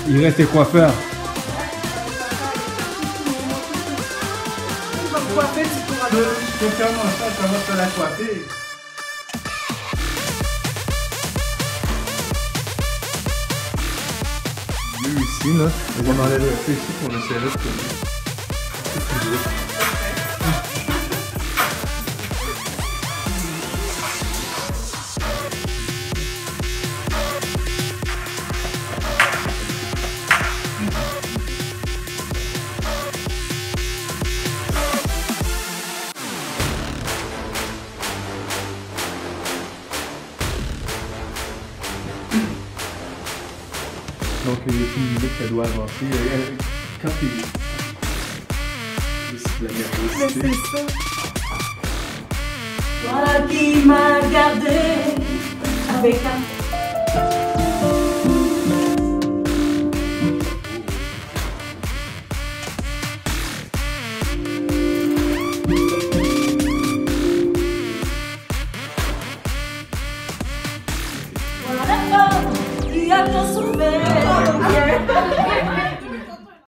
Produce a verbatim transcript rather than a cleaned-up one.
Il reste les coiffeurs. Tu vas me coiffer, tu pourras le... Je peux faire mon ça, ça va te la coiffer. Lui ici, là, on enlève le fait ici pour le serrer pour lui. Donc il y a une minute qu'elle doit avancer. Elle, quand il c'est de la nervosité. C'est ça. Toi qui m'as gardé avec un... Voilà la femme qui a tant souffert.